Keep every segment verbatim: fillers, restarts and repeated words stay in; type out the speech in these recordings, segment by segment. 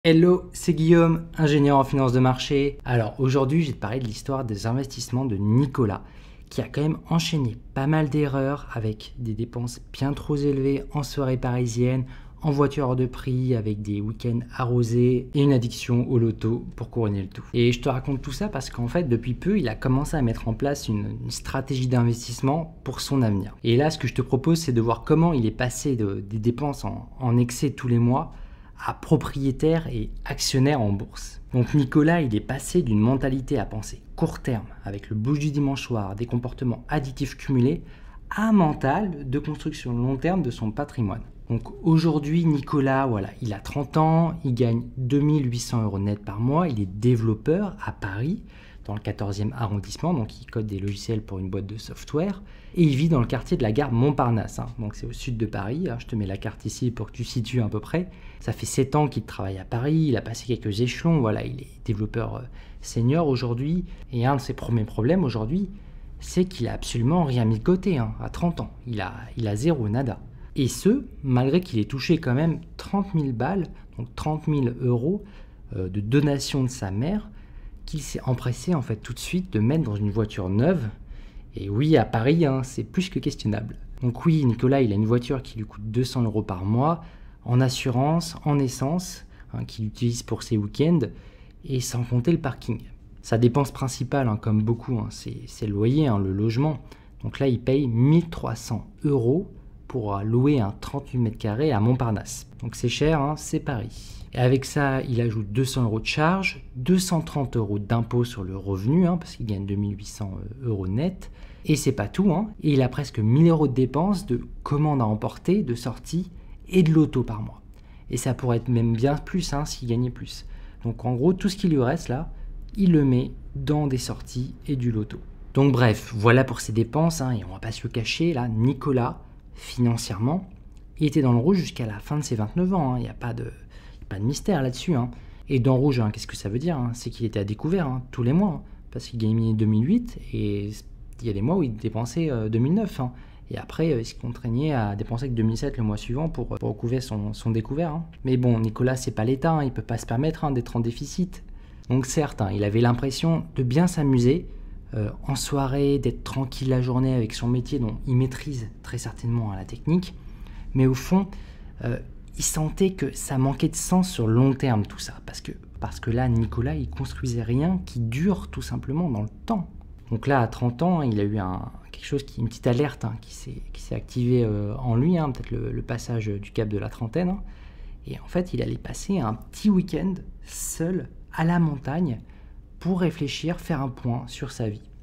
Hello, c'est Guillaume, ingénieur en finance de marché. Alors aujourd'hui, je vais te parler de l'histoire des investissements de Nicolas, qui a quand même enchaîné pas mal d'erreurs avec des dépenses bien trop élevées en soirée parisienne, en voiture hors de prix, avec des week-ends arrosés et une addiction au loto pour couronner le tout. Et je te raconte tout ça parce qu'en fait, depuis peu, il a commencé à mettre en place une, une stratégie d'investissement pour son avenir. Et là, ce que je te propose, c'est de voir comment il est passé de, des dépenses en, en excès tous les mois à propriétaire et actionnaire en bourse. Donc Nicolas, il est passé d'une mentalité à penser court terme, avec le blues du dimanche soir, des comportements addictifs cumulés, à un mental de construction long terme de son patrimoine. Donc aujourd'hui, Nicolas, voilà, il a trente ans, il gagne deux mille huit cents euros net par mois, il est développeur à Paris, dans le quatorzième arrondissement, donc il code des logiciels pour une boîte de software, et il vit dans le quartier de la gare Montparnasse, hein, donc c'est au sud de Paris, hein, je te mets la carte ici pour que tu situes à peu près. Ça fait sept ans qu'il travaille à Paris, il a passé quelques échelons, voilà, il est développeur euh, senior aujourd'hui, et un de ses premiers problèmes aujourd'hui, c'est qu'il a absolument rien mis de côté, hein, à trente ans, il a, il a zéro, nada. Et ce, malgré qu'il ait touché quand même trente mille balles, donc trente mille euros euh, de donation de sa mère, qu'il s'est empressé en fait tout de suite de mettre dans une voiture neuve. Et oui, à Paris, hein, c'est plus que questionnable. Donc oui, Nicolas, il a une voiture qui lui coûte deux cents euros par mois, en assurance, en essence, hein, qu'il utilise pour ses week-ends, et sans compter le parking. Sa dépense principale, hein, comme beaucoup, hein, c'est le loyer, hein, le logement. Donc là, il paye mille trois cents euros pour louer un trente-huit mètres carrés à Montparnasse. Donc c'est cher, hein, c'est Paris. Et avec ça, il ajoute deux cents euros de charges, deux cent trente euros d'impôt sur le revenu, hein, parce qu'il gagne deux mille huit cents euros net. Et c'est pas tout, hein. Et il a presque mille euros de dépenses de commandes à emporter, de sorties et de l'auto par mois. Et ça pourrait être même bien plus, hein, s'il gagnait plus. Donc en gros, tout ce qui lui reste là, il le met dans des sorties et du loto. Donc bref, voilà pour ses dépenses, hein, et on va pas se le cacher, là, Nicolas, financièrement, il était dans le rouge jusqu'à la fin de ses vingt-neuf ans, hein. Il n'y a pas de... Pas de mystère là-dessus. Hein. Et dans rouge, hein, qu'est-ce que ça veut dire, hein? C'est qu'il était à découvert, hein, tous les mois, hein, parce qu'il gagnait deux mille huit et il y a des mois où il dépensait euh, deux mille neuf. Hein. Et après, euh, il se contraignait à dépenser que deux mille sept le mois suivant pour, pour recouvrir son, son découvert. Hein. Mais bon, Nicolas, c'est pas l'État, hein, il peut pas se permettre, hein, d'être en déficit. Donc certes, hein, il avait l'impression de bien s'amuser euh, en soirée, d'être tranquille la journée avec son métier dont il maîtrise très certainement, hein, la technique. Mais au fond, euh, il sentait que ça manquait de sens sur le long terme, tout ça. Parce que, parce que là, Nicolas, il construisait rien qui dure tout simplement dans le temps. Donc là, à trente ans, il a eu un, quelque chose, qui, une petite alerte, hein, qui s'est activée euh, en lui, hein, peut-être le, le passage du cap de la trentaine. Hein. Et en fait, il allait passer un petit week-end seul à la montagne pour réfléchir, faire un point sur sa vie.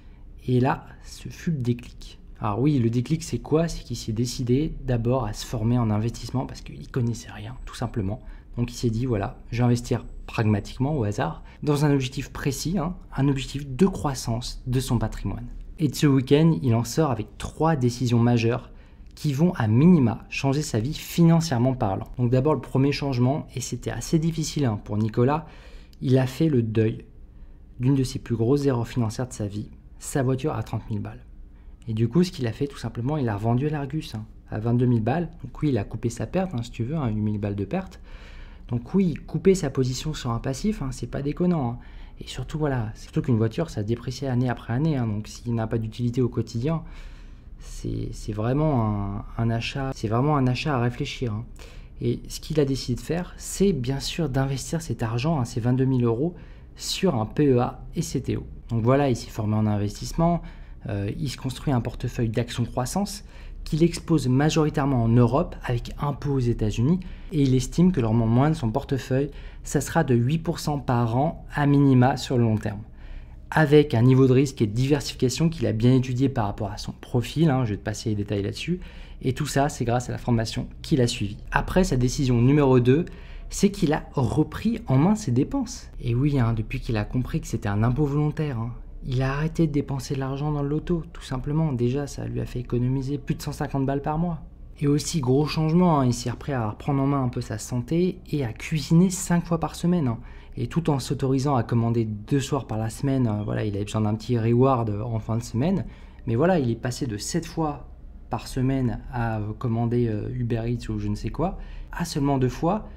Et là, ce fut le déclic. Alors oui, le déclic, c'est quoi? C'est qu'il s'est décidé d'abord à se former en investissement parce qu'il ne connaissait rien, tout simplement. Donc il s'est dit, voilà, je vais investir pragmatiquement, au hasard, dans un objectif précis, hein, un objectif de croissance de son patrimoine. Et de ce week-end, il en sort avec trois décisions majeures qui vont à minima changer sa vie financièrement parlant. Donc d'abord, le premier changement, et c'était assez difficile, hein, pour Nicolas, il a fait le deuil d'une de ses plus grosses erreurs financières de sa vie, sa voiture à trente mille balles. Et du coup, ce qu'il a fait, tout simplement, il a revendu à l'Argus, hein, à vingt-deux mille balles. Donc oui, il a coupé sa perte, hein, si tu veux, hein, huit mille balles de perte. Donc oui, couper sa position sur un passif, hein, c'est pas déconnant. Hein. Et surtout, voilà, surtout qu'une voiture, ça se déprécie année après année. Hein, donc s'il n'a pas d'utilité au quotidien, c'est vraiment un, un achat, c'est vraiment un achat à réfléchir. Hein. Et ce qu'il a décidé de faire, c'est bien sûr d'investir cet argent, hein, ces vingt-deux mille euros, sur un P E A et C T O. Donc voilà, il s'est formé en investissement. Euh, il se construit un portefeuille d'actions croissance qu'il expose majoritairement en Europe avec un peu aux États-Unis et il estime que le rendement moyen de son portefeuille, ça sera de huit pour cent par an à minima sur le long terme. Avec un niveau de risque et de diversification qu'il a bien étudié par rapport à son profil, hein, je vais te passer les détails là-dessus, et tout ça c'est grâce à la formation qu'il a suivie. Après, sa décision numéro deux, c'est qu'il a repris en main ses dépenses. Et oui, hein, depuis qu'il a compris que c'était un impôt volontaire, hein, il a arrêté de dépenser de l'argent dans le loto, tout simplement. Déjà, ça lui a fait économiser plus de cent cinquante balles par mois. Et aussi, gros changement, hein, il s'est repris à reprendre en main un peu sa santé et à cuisiner cinq fois par semaine. Hein. Et tout en s'autorisant à commander deux soirs par la semaine, euh, voilà, il avait besoin d'un petit reward en fin de semaine. Mais voilà, il est passé de sept fois par semaine à euh, commander euh, Uber Eats ou je ne sais quoi, à seulement deux fois,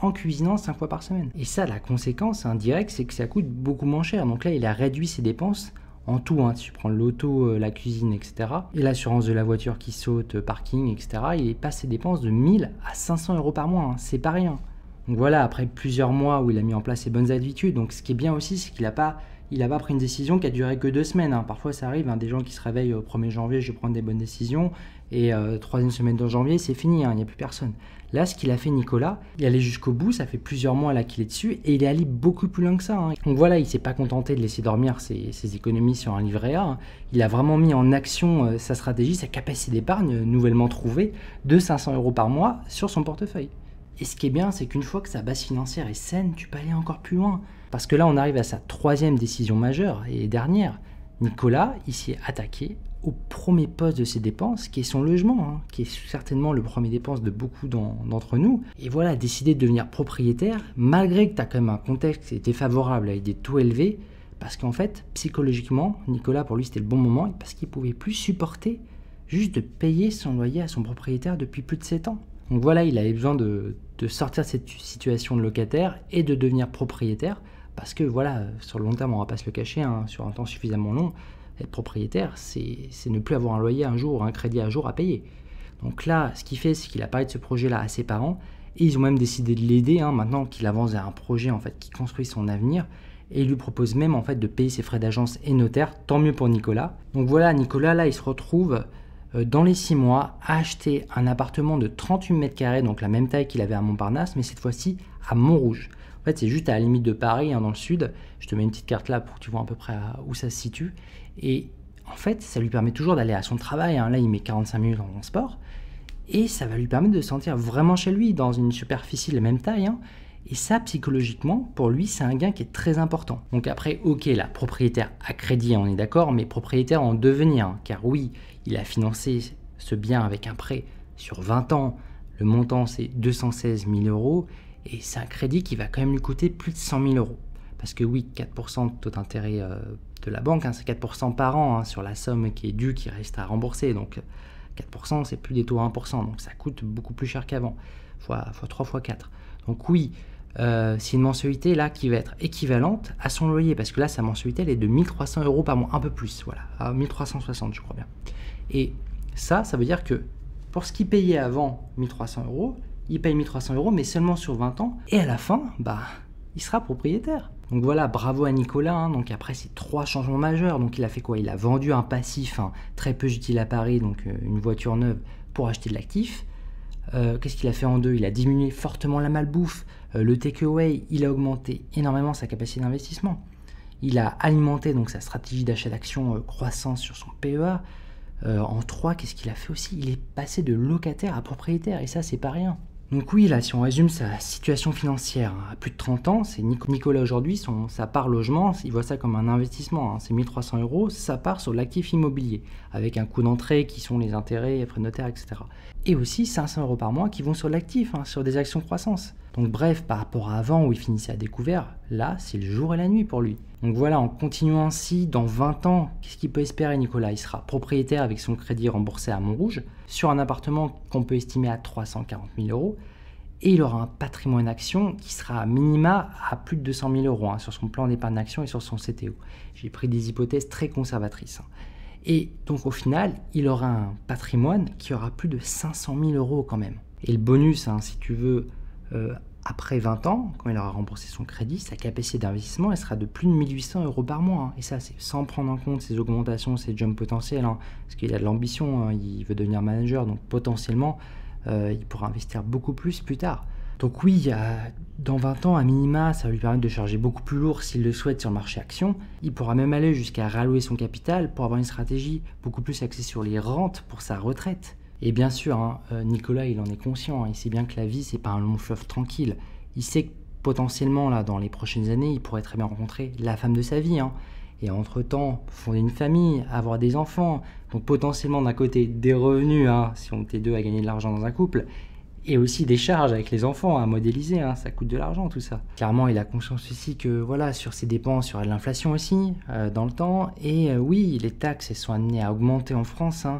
en cuisinant cinq fois par semaine. Et ça, la conséquence indirecte, c'est que ça coûte beaucoup moins cher. Donc là, il a réduit ses dépenses en tout, hein, si tu prends l'auto, la cuisine, et cetera. Et l'assurance de la voiture qui saute, parking, et cetera. Il passe ses dépenses de mille à cinq cents euros par mois, hein, c'est pas rien. Donc voilà, après plusieurs mois où il a mis en place ses bonnes habitudes, donc ce qui est bien aussi, c'est qu'il n'a pas, il a pas pris une décision qui a duré que deux semaines. Hein. Parfois ça arrive, hein, des gens qui se réveillent au premier janvier, je vais prendre des bonnes décisions, et euh, troisième semaine de janvier, c'est fini, hein, il n'y a plus personne. Là, ce qu'il a fait Nicolas, il est allé jusqu'au bout, ça fait plusieurs mois là qu'il est dessus, et il est allé beaucoup plus loin que ça. Hein. Donc voilà, il ne s'est pas contenté de laisser dormir ses, ses économies sur un livret A, hein. Il a vraiment mis en action euh, sa stratégie, sa capacité d'épargne euh, nouvellement trouvée de cinq cents euros par mois sur son portefeuille. Et ce qui est bien, c'est qu'une fois que sa base financière est saine, tu peux aller encore plus loin. Parce que là, on arrive à sa troisième décision majeure et dernière. Nicolas, il s'y est attaqué au premier poste de ses dépenses, qui est son logement, hein, qui est certainement le premier dépense de beaucoup d'entre nous. Et voilà, décider de devenir propriétaire, malgré que tu as quand même un contexte qui était favorable avec des taux élevés, parce qu'en fait, psychologiquement, Nicolas, pour lui, c'était le bon moment, parce qu'il ne pouvait plus supporter juste de payer son loyer à son propriétaire depuis plus de sept ans. Donc voilà, il avait besoin de, de sortir de cette situation de locataire et de devenir propriétaire, parce que voilà, sur le long terme, on ne va pas se le cacher, hein, sur un temps suffisamment long, être propriétaire, c'est ne plus avoir un loyer un jour, un crédit un jour à payer. Donc là, ce qu'il fait, c'est qu'il a parlé de ce projet-là à ses parents, et ils ont même décidé de l'aider, hein, maintenant qu'il avance vers un projet en fait, qui construit son avenir, et il lui propose même en fait, de payer ses frais d'agence et notaire, tant mieux pour Nicolas. Donc voilà, Nicolas, là, il se retrouve dans les six mois, a acheté un appartement de trente-huit mètres carrés, donc la même taille qu'il avait à Montparnasse, mais cette fois-ci à Montrouge. En fait, c'est juste à la limite de Paris, hein, dans le sud. Je te mets une petite carte là pour que tu vois à peu près où ça se situe. Et en fait, ça lui permet toujours d'aller à son travail. Hein. Là, il met quarante-cinq minutes en transport. Et ça va lui permettre de se sentir vraiment chez lui, dans une superficie de la même taille. Hein. Et ça, psychologiquement, pour lui, c'est un gain qui est très important. Donc après, ok, là, propriétaire à crédit, on est d'accord, mais propriétaire en devenir. Hein, car oui, il a financé ce bien avec un prêt sur vingt ans. Le montant, c'est deux cent seize mille euros. Et c'est un crédit qui va quand même lui coûter plus de cent mille euros. Parce que oui, quatre pour cent de taux d'intérêt euh, de la banque, hein, c'est quatre pour cent par an hein, sur la somme qui est due, qui reste à rembourser. Donc quatre pour cent, c'est plus des taux à un pour cent. Donc ça coûte beaucoup plus cher qu'avant. Fois, fois trois, fois quatre. Donc oui, euh, c'est une mensualité là qui va être équivalente à son loyer. Parce que là, sa mensualité, elle est de mille trois cents euros par mois. Un peu plus, voilà. À mille trois cent soixante, je crois bien. Et ça, ça veut dire que pour ce qu'il payait avant mille trois cents euros, il paye mille trois cents euros, mais seulement sur vingt ans. Et à la fin, bah, il sera propriétaire. Donc voilà, bravo à Nicolas. Hein. Donc après, c'est trois changements majeurs. Donc il a fait quoi? Il a vendu un passif hein, très peu utile à Paris, donc euh, une voiture neuve, pour acheter de l'actif. Euh, Qu'est-ce qu'il a fait en deux? Il a diminué fortement la malbouffe. Euh, le takeaway, il a augmenté énormément sa capacité d'investissement. Il a alimenté donc sa stratégie d'achat d'actions euh, croissance sur son P E A. Euh, en trois, qu'est-ce qu'il a fait aussi? Il est passé de locataire à propriétaire. Et ça, c'est pas rien. Donc oui, là, si on résume sa situation financière hein, à plus de trente ans, c'est Nicolas aujourd'hui, son, sa part logement, il voit ça comme un investissement, hein, c'est mille trois cents euros, ça part sur l'actif immobilier, avec un coût d'entrée qui sont les intérêts, frais de notaire, et cetera. Et aussi cinq cents euros par mois qui vont sur l'actif, hein, sur des actions croissance. Donc bref, par rapport à avant où il finissait à découvert, là, c'est le jour et la nuit pour lui. Donc voilà, en continuant ainsi, dans vingt ans, qu'est-ce qu'il peut espérer Nicolas? Il sera propriétaire avec son crédit remboursé à Montrouge, sur un appartement qu'on peut estimer à trois cent quarante mille euros, et il aura un patrimoine action qui sera à minima à plus de deux cent mille euros hein, sur son plan d'épargne action et sur son C T O. J'ai pris des hypothèses très conservatrices. Hein. Et donc au final, il aura un patrimoine qui aura plus de cinq cent mille euros quand même. Et le bonus, hein, si tu veux, euh, après vingt ans, quand il aura remboursé son crédit, sa capacité d'investissement, elle sera de plus de mille huit cents euros par mois. Hein. Et ça, c'est sans prendre en compte ses augmentations, ses jumps potentiels. Hein, parce qu'il a de l'ambition, hein, il veut devenir manager, donc potentiellement, euh, il pourra investir beaucoup plus plus tard. Donc oui, il y a, dans vingt ans, à minima, ça va lui permettre de charger beaucoup plus lourd s'il le souhaite sur le marché action. Il pourra même aller jusqu'à rallouer son capital pour avoir une stratégie beaucoup plus axée sur les rentes pour sa retraite. Et bien sûr, hein, Nicolas, il en est conscient. Hein, il sait bien que la vie, c'est pas un long fleuve tranquille. Il sait que potentiellement, là, dans les prochaines années, il pourrait très bien rencontrer la femme de sa vie. Hein, et entre-temps, fonder une famille, avoir des enfants. Donc potentiellement, d'un côté, des revenus, hein, si on était deux à gagner de l'argent dans un couple. Et aussi des charges avec les enfants à modéliser, hein, ça coûte de l'argent tout ça. Clairement, il a conscience aussi que voilà, sur ses dépenses, il y aura de l'inflation aussi euh, dans le temps. Et euh, oui, les taxes elles sont amenées à augmenter en France. Hein.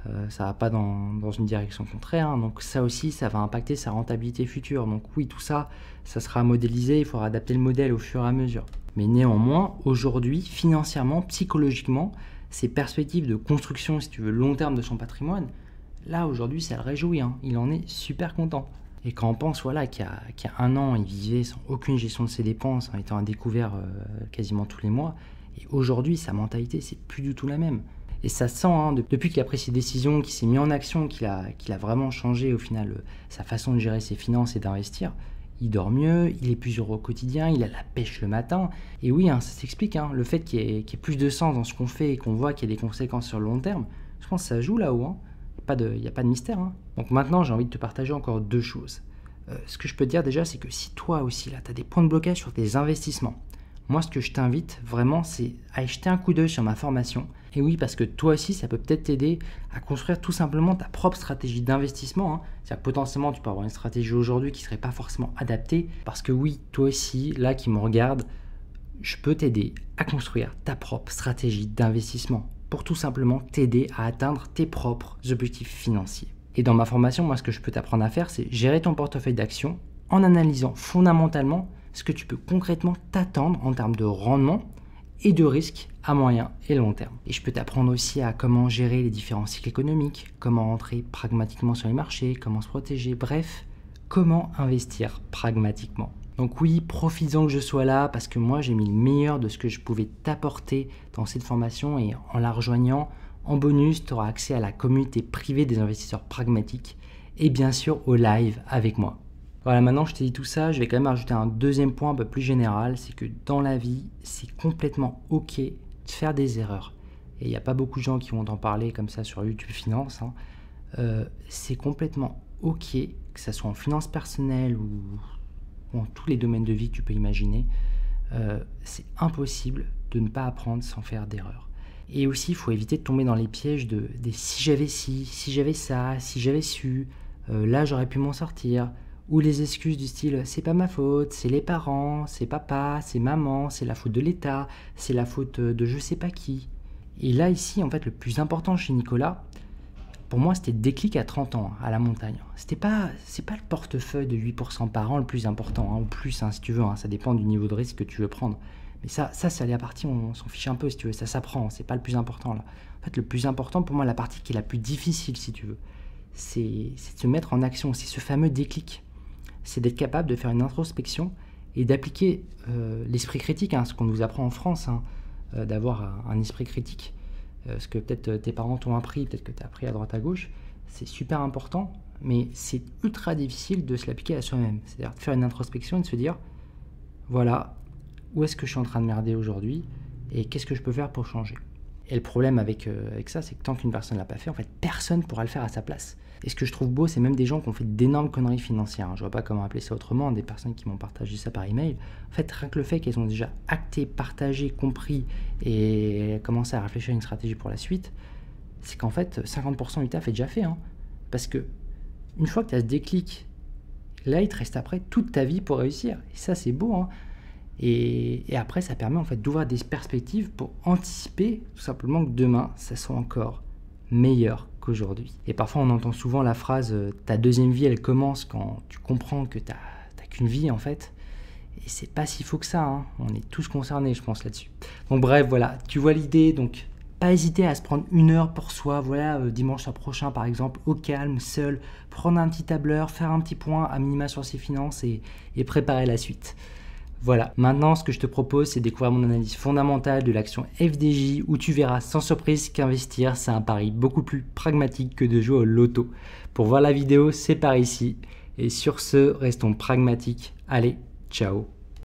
Euh, ça va pas dans, dans une direction contraire, hein. Donc ça aussi, ça va impacter sa rentabilité future. Donc oui, tout ça, ça sera modélisé, il faudra adapter le modèle au fur et à mesure. Mais néanmoins, aujourd'hui, financièrement, psychologiquement, ces perspectives de construction, si tu veux, long terme de son patrimoine, là, aujourd'hui, ça le réjouit, hein. Il en est super content. Et quand on pense voilà, qu'il y a, qu'il y a un an, il vivait sans aucune gestion de ses dépenses, en étant à découvert euh, quasiment tous les mois, et aujourd'hui, sa mentalité, c'est plus du tout la même. Et ça se sent, hein, depuis qu'il a pris ses décisions, qu'il s'est mis en action, qu'il a, qu'il a vraiment changé au final euh, sa façon de gérer ses finances et d'investir. Il dort mieux, il est plus heureux au quotidien, il a la pêche le matin. Et oui, hein, ça s'explique, hein, le fait qu'il y, ait, qu'il y ait plus de sens dans ce qu'on fait et qu'on voit qu'il y a des conséquences sur le long terme, je pense que ça joue là-haut. Hein. Il n'y a pas de mystère. Hein. Donc maintenant, j'ai envie de te partager encore deux choses. Euh, ce que je peux te dire déjà, c'est que si toi aussi, là, tu as des points de blocage sur tes investissements, moi, ce que je t'invite vraiment, c'est à y jeter un coup d'œil sur ma formation. Et oui, parce que toi aussi, ça peut peut-être t'aider à construire tout simplement ta propre stratégie d'investissement. Hein. C'est-à-dire que potentiellement, tu peux avoir une stratégie aujourd'hui qui ne serait pas forcément adaptée. Parce que oui, toi aussi, là qui me regarde, je peux t'aider à construire ta propre stratégie d'investissement pour tout simplement t'aider à atteindre tes propres objectifs financiers. Et dans ma formation, moi, ce que je peux t'apprendre à faire, c'est gérer ton portefeuille d'actions en analysant fondamentalement ce que tu peux concrètement t'attendre en termes de rendement et de risque à moyen et long terme. Et je peux t'apprendre aussi à comment gérer les différents cycles économiques, comment rentrer pragmatiquement sur les marchés, comment se protéger, bref, comment investir pragmatiquement. Donc oui, profites-en que je sois là parce que moi j'ai mis le meilleur de ce que je pouvais t'apporter dans cette formation et en la rejoignant, en bonus, tu auras accès à la communauté privée des investisseurs pragmatiques et bien sûr au live avec moi. Voilà, maintenant je t'ai dit tout ça, je vais quand même ajouter un deuxième point un peu plus général, c'est que dans la vie, c'est complètement ok de faire des erreurs. Et il n'y a pas beaucoup de gens qui vont t'en parler comme ça sur YouTube Finance. Hein. Euh, c'est complètement ok, que ce soit en finance personnelle ou, ou en tous les domaines de vie que tu peux imaginer. Euh, c'est impossible de ne pas apprendre sans faire d'erreurs. Et aussi, il faut éviter de tomber dans les pièges de des si j'avais ci, si j'avais ça, si j'avais su, euh, là j'aurais pu m'en sortir. Ou les excuses du style « c'est pas ma faute, c'est les parents, c'est papa, c'est maman, c'est la faute de l'État, c'est la faute de je sais pas qui ». Et là, ici, en fait, le plus important chez Nicolas, pour moi, c'était le déclic à trente ans, à la montagne. C'était pas, c'est pas le portefeuille de huit pour cent par an le plus important, hein, ou plus, hein, si tu veux, hein, ça dépend du niveau de risque que tu veux prendre. Mais ça, ça c'est la partie, on, on s'en fiche un peu, si tu veux, ça s'apprend, c'est pas le plus important, là. En fait, le plus important, pour moi, la partie qui est la plus difficile, si tu veux, c'est, c'est de se mettre en action, c'est ce fameux déclic. C'est d'être capable de faire une introspection et d'appliquer euh, l'esprit critique, hein, ce qu'on nous apprend en France, hein, euh, d'avoir un, un esprit critique, euh, ce que peut-être tes parents t'ont appris, peut-être que tu as appris à droite à gauche, c'est super important, mais c'est ultra difficile de se l'appliquer à soi-même. C'est-à-dire de faire une introspection et de se dire, voilà, où est-ce que je suis en train de merder aujourd'hui et qu'est-ce que je peux faire pour changer. Et le problème avec, euh, avec ça, c'est que tant qu'une personne ne l'a pas fait, en fait, personne ne pourra le faire à sa place. Et ce que je trouve beau, c'est même des gens qui ont fait d'énormes conneries financières. Hein. Je vois pas comment appeler ça autrement, des personnes qui m'ont partagé ça par email. En fait, rien que le fait qu'elles ont déjà acté, partagé, compris et commencé à réfléchir à une stratégie pour la suite, c'est qu'en fait, cinquante pour cent du taf est déjà fait. Hein. Parce que une fois que tu as ce déclic, là, il te reste après toute ta vie pour réussir. Et ça, c'est beau. Hein. Et, et après, ça permet en fait d'ouvrir des perspectives pour anticiper tout simplement que demain, ça soit encore meilleur qu'aujourd'hui. Et parfois, on entend souvent la phrase euh, « ta deuxième vie, elle commence quand tu comprends que tu n'as qu'une vie, en fait ». Et c'est pas si faux que ça, hein. On est tous concernés, je pense, là-dessus. Donc bref, voilà, tu vois l'idée, donc pas hésiter à se prendre une heure pour soi, voilà, euh, dimanche prochain, par exemple, au calme, seul, prendre un petit tableur, faire un petit point à minima sur ses finances et, et préparer la suite. Voilà, maintenant ce que je te propose, c'est de découvrir mon analyse fondamentale de l'action F D J où tu verras sans surprise qu'investir, c'est un pari beaucoup plus pragmatique que de jouer au loto. Pour voir la vidéo, c'est par ici. Et sur ce, restons pragmatiques. Allez, ciao!